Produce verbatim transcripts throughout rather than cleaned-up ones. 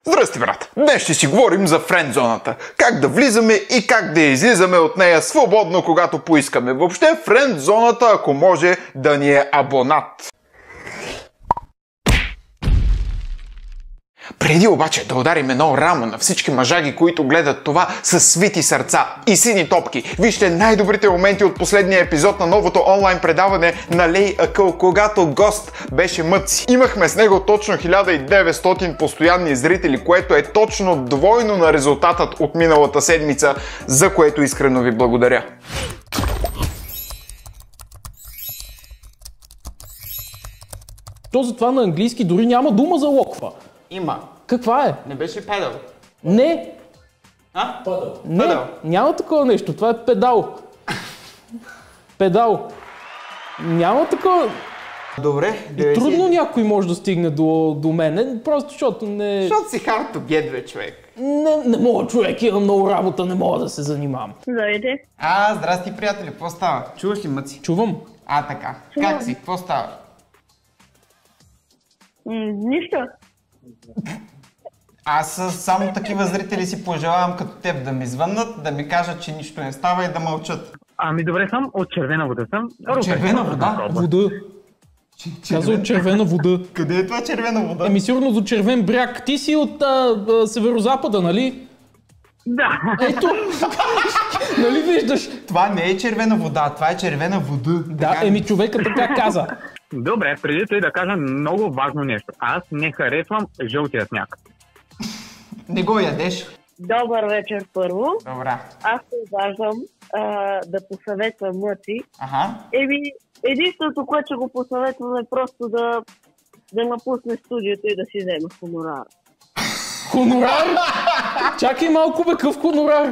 Здрасти, брат! Днес ще си говорим за френдзоната. Как да влизаме и как да излизаме от нея свободно, когато поискаме. Въобще френдзоната, ако може, да ни е абонат. Преди обаче да ударим едно рамо на всички мъжаги, които гледат това с свити сърца и сини топки, вижте най-добрите моменти от последния епизод на новото онлайн предаване на Лей Акъл, когато гост беше Мъци. Имахме с него точно хиляда и деветстотин постоянни зрители, което е точно двойно на резултатът от миналата седмица, за което искрено ви благодаря. То затова на английски дори няма дума за локва. Има. Каква е? Не беше педал. Не. А? Педал. Не, Педал. няма такова нещо. Това е педал. Педал. Няма такова. Добре. И трудно някой може да стигне до, до мен, просто защото не... Защото си hard to get, бе, човек. Не, не мога, човек, имам много работа, не мога да се занимавам. Здравейте. А, здрасти, приятели, какво става? Чуваш ли, Мъци? Чувам. А, така. Чувам. Как си? Какво става? М, нищо. Аз с само такива зрители си пожелавам като теб да ми звъннат, да ми кажат, че нищо не става и да мълчат. Ами добре съм, от червена вода съм. От червена вода? Вода. Каза от червена вода. Къде е това червена вода? Еми сигурно до червен бряг. Ти си от а, а, северозапада, нали? Да. Ето. Нали виждаш? Това не е червена вода, това е червена вода. Да, Така ли? еми човека така каза. Добре, преди той да кажа много важно нещо. Аз не харесвам жълтия сняг. Не го ядеш. Добър вечер първо. Добра. Аз се обаждам а, да посъветвам Мъци. Аха. Еми, единственото, което ще го посъветвам е просто да, да напусне студиото и да си вземе хонорар. Хонорар? Чакай малко, бе, къв хонорар?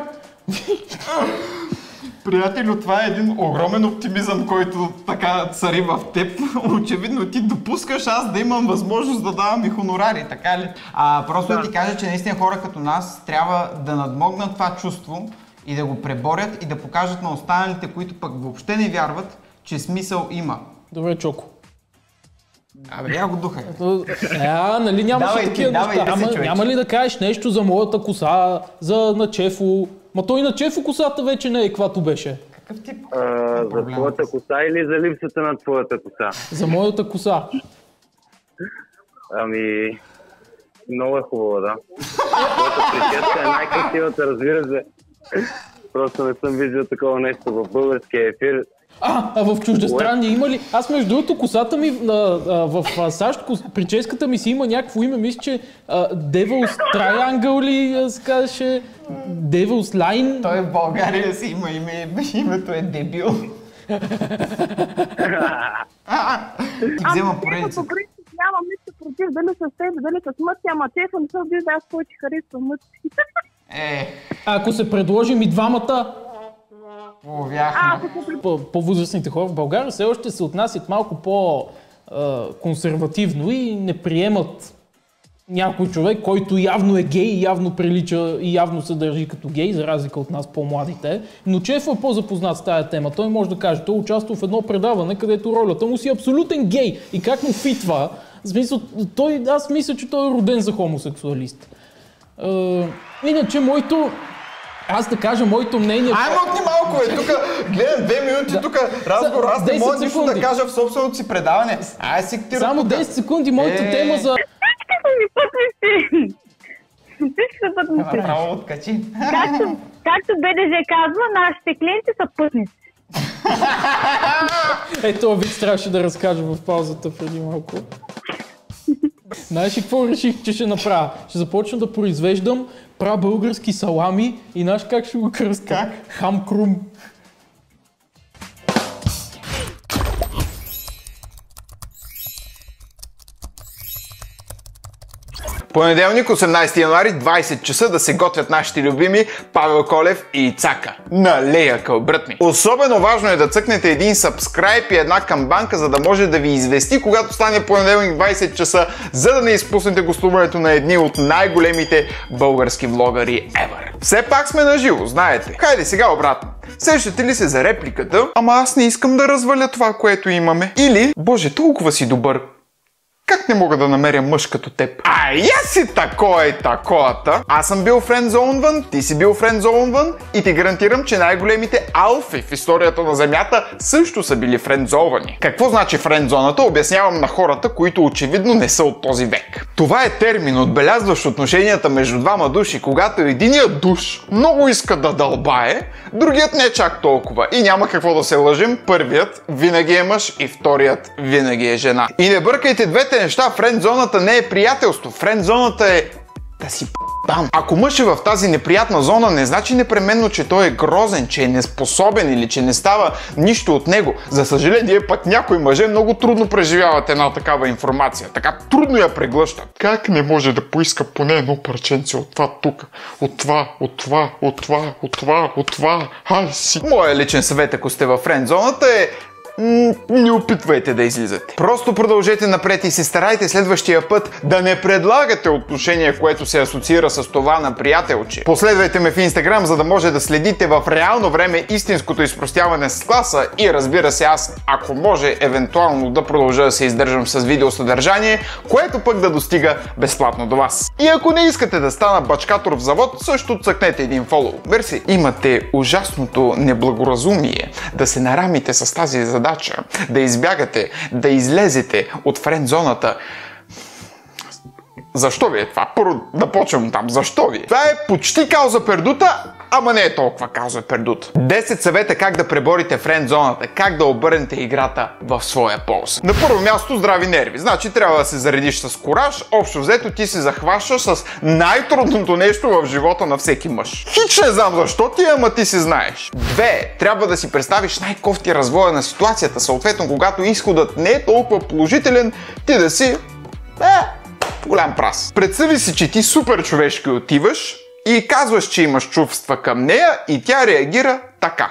Приятелю, това е един огромен оптимизъм, който така цари в теб. Очевидно ти допускаш аз да имам възможност да давам и хонорари, така ли? А, просто да ти кажа, че наистина хора като нас трябва да надмогнат това чувство и да го преборят и да покажат на останалите, които пък въобще не вярват, че смисъл има. Добре, Чоко. Абе, я го духай. А, нали нямаше Давай ти, такива давай неща. да си, Ама, човече. няма ли да кажеш нещо за моята коса, за на Чефо? Ма той на Чефо косата вече не е каквато беше. Какъв тип? А, за твоята коса или за липсата на твоята коса? За моята коса. Ами, много е хубава, да. Твоята прическа е най-красивата, разбира се. Просто не съм виждал такова нещо в българския ефир. А, а в чуждестранни има ли? Аз между другото косата ми а, а, в а, САЩ, кос, прическата ми си има някакво име, мисля, че а, Devil's Triangle ли а, се казваше? Devil's Line? Той в България си има име, името е дебил. Ти взема поредица. По принцип нямам нищо против дали с теб, дали с Мъци, ама Чефа не се обижда, аз повече харесвам Мъци. Е, Ако се предложим и двамата, повяхме. по- по-възрастните хора в България все още се отнасят малко по-консервативно и не приемат някой човек, който явно е гей, явно прилича и явно се държи като гей, за разлика от нас по-младите. Но Чеф е по-запознат с тая тема. Той може да каже, той участва в едно предаване, където ролята му си е абсолютен гей. И как му фитва? В смисъл, той, аз мисля, че той е роден за хомосексуалист. Е, иначе, моето... Аз да кажа моето мнение... Ай, мълкни малко, е, тук гледам две минути, Да. тук разговор, аз не десет мога нищо да секунди. кажа в собственото си предаване. Ай, си ктира Само тук. десет секунди, моята Е. тема за... Всички ми пътници! Всички са пътници. Направо откачи. Както, както БДЖ казва, нашите клиенти са пътници. Е, този вид трябваше да разкажа в паузата преди малко. Знаеш ли какво реших, че ще направя? Ще започна да произвеждам прабългарски салами и знаеш как ще го кръста? Как? Хамкрум. Понеделник, осемнадесети януари, двадесет часа да се готвят нашите любими Павел Колев и Цака на Лей Акъл, брат ми. Особено важно е да цъкнете един сабскрайб и една камбанка, за да може да ви извести, когато стане понеделник двадесет часа, за да не изпуснете гостуването на едни от най-големите български влогари ever. Все пак сме на живо, знаете. Хайде сега обратно. Сещате ли се за репликата? Ама аз не искам да разваля това, което имаме. Или, боже, толкова си добър. Как не мога да намеря мъж като теб? А, я си такова и такова-та. Аз съм бил френдзоунван, ти си бил френдзоунван и ти гарантирам, че най-големите алфи в историята на Земята също са били френдзовани. Какво значи френдзоната? Обяснявам на хората, които очевидно не са от този век. Това е термин, отбелязващ отношенията между двама души, когато единият душ много иска да дълбае, другият не чак толкова. И няма какво да се лъжим, първият винаги е мъж и вторият винаги е жена. И не бъркайте двете неща, френдзоната не е приятелство, френдзоната е да си п***дан. Ако мъж е в тази неприятна зона, не значи непременно, че той е грозен, че е неспособен или че не става нищо от него. За съжаление, пък някои мъже много трудно преживяват една такава информация. Така трудно я преглъщат. Как не може да поиска поне едно парченце от това тук, от това, от това, от това, от това, от това, ай си. Моя личен съвет, ако сте във френдзоната е: не опитвайте да излизате. Просто продължете напред и се старайте следващия път да не предлагате отношение, което се асоциира с това на приятелче. Последвайте ме в Инстаграм, за да може да следите в реално време истинското изпростяване с класа и, разбира се, аз, ако може, евентуално да продължа да се издържам с видеосъдържание, което пък да достига безплатно до вас. И ако не искате да стана бачкатор в завод, също цъкнете един фолоу. Мерси. Имате ужасното неблагоразумие да се нарамите с тази задача, да избягате, да излезете от френдзоната. Защо ви е това? Първо да почвам там. Защо ви е? Това е почти кауза пердута, ама не е толкова кауза пердута. десет съвета как да преборите френдзоната, как да обърнете играта в своя полза. На първо място, здрави нерви. Значи трябва да се заредиш с кураж. Общо взето ти се захващаш с най-трудното нещо в живота на всеки мъж. Хич не знам защо ти, ама ти си знаеш. Две. Трябва да си представиш най-кофти развоя на ситуацията. Съответно, когато изходът не е толкова положителен, ти да си е, голям прас. Представи си, че ти супер човешки отиваш и казваш, че имаш чувства към нея и тя реагира така.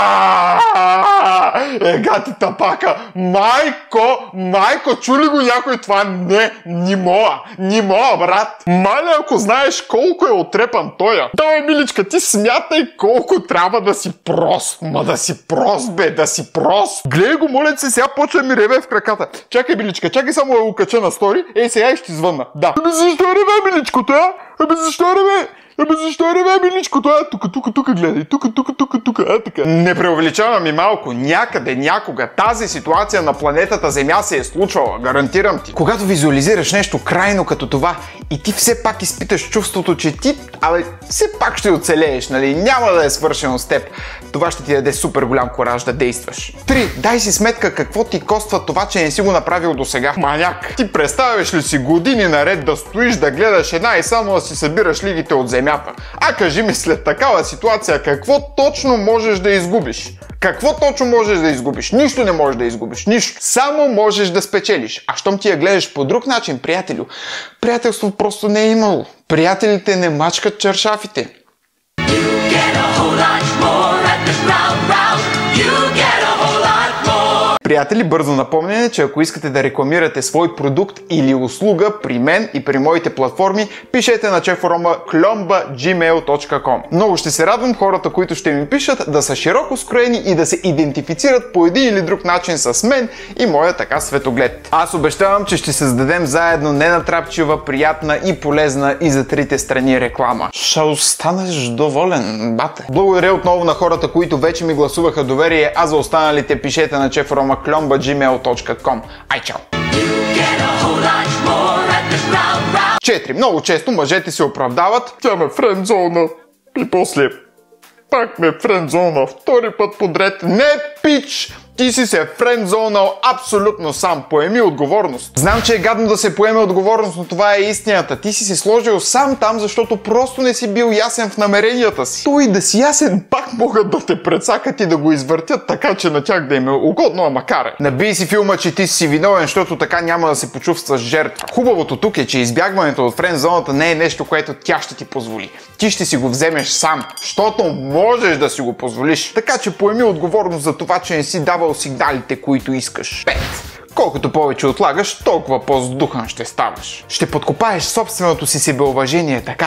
Ега ти тапака! Майко! Майко, чули го някой това? Не, ни моя! Ни моя, брат! Маля, ако знаеш колко е отрепан тоя. Давай, миличка, ти смятай колко трябва да си прост. Ма да си прост, бе, да си прост. Гледай го, моля се, сега почва ми реве в краката. Чакай, миличка, чакай само да го кача на стори. Ей, сега и ще звънна. Да. Аби защо реве, миличко, тоя? Аби защо реве? Абе защо реве, миличко? Това е тук, тук, тук, гледай. Тук, тук, тук, тук. А, така. Не преувеличавам и малко. Някъде, някога тази ситуация на планетата Земя се е случвала. Гарантирам ти. Когато визуализираш нещо крайно като това и ти все пак изпиташ чувството, че ти, абе, все пак ще оцелееш, нали? Няма да е свършено с теб. Това ще ти даде супер голям кураж да действаш. Три. Дай си сметка какво ти коства това, че не си го направил досега. Маняк. Ти представяш ли си години наред да стоиш, да гледаш една и само да си събираш лигите от земята? А кажи ми, след такава ситуация, какво точно можеш да изгубиш? Какво точно можеш да изгубиш? Нищо не можеш да изгубиш. Нищо. Само можеш да спечелиш. А щом ти я гледаш по друг начин, приятелю, приятелство просто не е имало. Приятелите не мачкат чаршафите. Приятели, бързо напомняне, че ако искате да рекламирате свой продукт или услуга при мен и при моите платформи, пишете на чефорома кльомба точка джимейл точка ком. Много ще се радвам хората, които ще ми пишат, да са широко скроени и да се идентифицират по един или друг начин с мен и моя така светоглед. Аз обещавам, че ще създадем заедно ненатрапчива, приятна и полезна и за трите страни реклама. Ще останеш доволен, бате. Благодаря отново на хората, които вече ми гласуваха доверие, а за останалите пишете на чефорома кльомба точка джимейл точка ком. Ай, чао! Четири. Много често мъжете се оправдават. Тя ме френдзона. И после пак ме френдзона. Втори път подред. Не, пич! Ти си се френдзонал абсолютно сам. Поеми отговорност. Знам, че е гадно да се поеме отговорност, но това е истината. Ти си се сложил сам там, защото просто не си бил ясен в намеренията си. Той да си ясен пак могат да те прецакат и да го извъртят, така че на тях да им е угодно, ама каре. Набий си филма, че ти си виновен, защото така няма да се почувстваш жертва. Хубавото тук е, че избягването от френдзоната не е нещо, което тя ще ти позволи. Ти ще си го вземеш сам, защото можеш да си го позволиш. Така че поеми отговорност за това, че не си давал сигналите, които искаш. Пет. Колкото повече отлагаш, толкова по-сдухан ще ставаш. Ще подкопаеш собственото си себеуважение така. Да,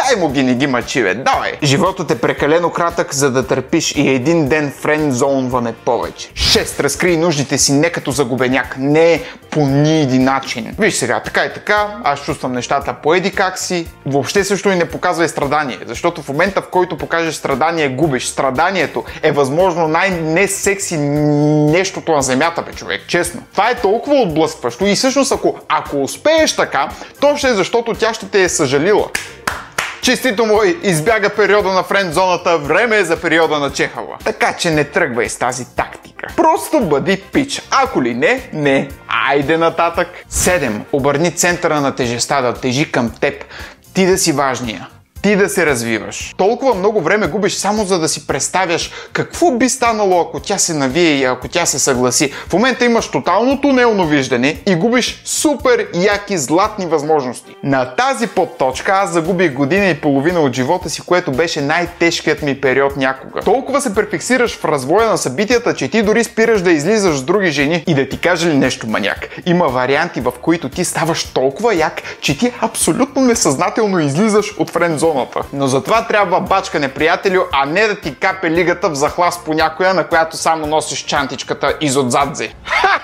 Дай му ги, не ги мъчи, бе, давай. Животът е прекалено кратък, за да търпиш и един ден френдзонване повече. шест. Разкрий нуждите си не като загубеняк, не по ни един начин. Виж сега, така и така, аз чувствам нещата по еди как си. Въобще също и не показвай страдание, защото в момента, в който покажеш страдание, губиш. Страданието е възможно най-несекси нещото на земята, бе, човек, честно. Това е толкова отблъскващо и всъщност ако, ако успееш така, то ще е защото тя ще те е съжалила. Честито му избяга периода на френдзоната, време е за периода на чехава. Така че не тръгвай с тази тактика. Просто бъди пич. Ако ли не, не. Айде нататък. седем. Обърни центъра на тежестта да тежи към теб. Ти да си важния. Ти да се развиваш. Толкова много време губиш само за да си представяш какво би станало, ако тя се навие и ако тя се съгласи. В момента имаш тотално тунелно виждане и губиш супер яки златни възможности. На тази подточка аз загубих година и половина от живота си, което беше най-тежкият ми период някога. Толкова се префиксираш в развоя на събитията, че ти дори спираш да излизаш с други жени. И да ти кажа ли нещо, маняк? Има варианти, в които ти ставаш толкова як, че ти абсолютно несъзнателно излизаш от френдзона. Но затова трябва бачкане, приятелю, а не да ти капе лигата в захлас по някоя, на която само носиш чантичката изотзадзе. Ха!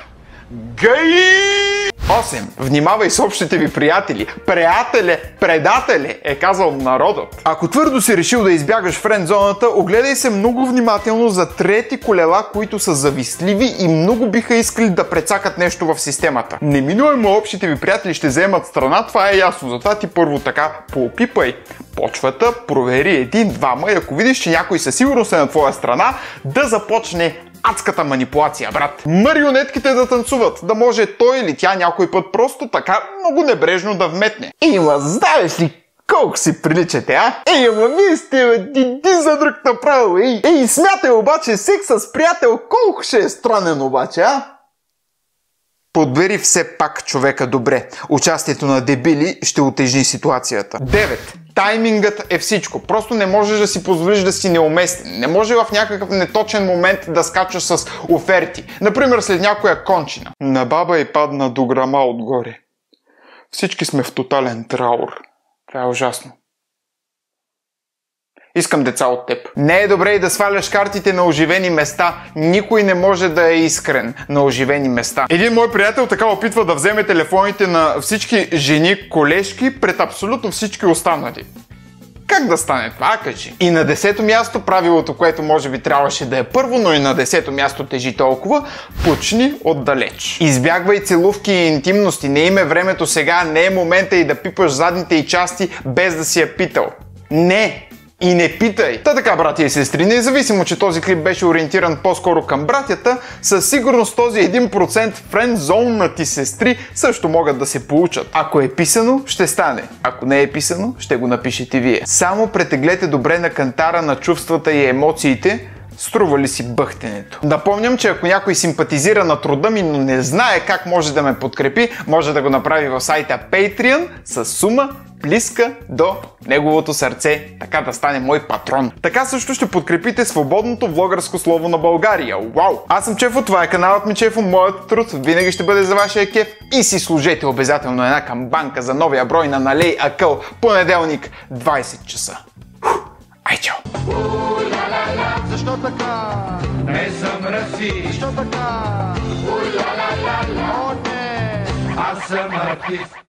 Гай! осем. Внимавай с общите ви приятели. Приятеле, предателе, е казал народът. Ако твърдо си решил да избягаш френдзоната, огледай се много внимателно за трети колела, които са завистливи и много биха искали да прецакат нещо в системата. Неминуемо общите ви приятели ще вземат страна, това е ясно. Затова ти първо така поопипай почвата, провери един-двама и ако видиш, че някой със сигурност е на твоя страна, да започне адската манипулация, брат. Марионетките да танцуват, да може той или тя някой път просто така много небрежно да вметне. Има, знаеш ли колко си приличате, а? Ей, ама вие сте един за друг направо, ей. Ей, смятай обаче секс с приятел, колко ще е странен обаче, а? Подбери все пак човека добре. Участието на дебили ще утежни ситуацията. девет. Таймингът е всичко. Просто не можеш да си позволиш да си неуместен. Не може в някакъв неточен момент да скачаш с оферти. Например, след някоя кончина. На баба й падна до грама отгоре. Всички сме в тотален траур. Това е ужасно. Искам деца от теб. Не е добре и да сваляш картите на оживени места. Никой не може да е искрен на оживени места. Един мой приятел така опитва да вземе телефоните на всички жени колежки пред абсолютно всички останали. Как да стане това, кажи? И на десето място, правилото, което може би трябваше да е първо, но и на десето място тежи толкова, почни отдалеч. Избягвай целувки и интимности. Не им е времето сега, не е момента и да пипаш задните й части без да си я питал. Не! И не питай! Та така, брати и сестри, независимо, че този клип беше ориентиран по-скоро към братята, със сигурност този един процент френдзоннати сестри също могат да се получат. Ако е писано, ще стане. Ако не е писано, ще го напишете вие. Само претеглете добре на кантара на чувствата и емоциите, струва ли си бъхтенето. Напомням, че ако някой симпатизира на труда ми, но не знае как може да ме подкрепи, може да го направи в сайта Patreon с сума близка до неговото сърце, така да стане мой патрон. Така също ще подкрепите свободното влогърско слово на България. Вау! Аз съм Чефо, това е каналът ми Чефо, моят труд винаги ще бъде за вашия кеф и си служете обязателно една камбанка за новия брой на Налей Акъл, понеделник, двайсет часа. Ай, чао! Защо така? Не съм расист. Защо така? О, не! Аз съм артист.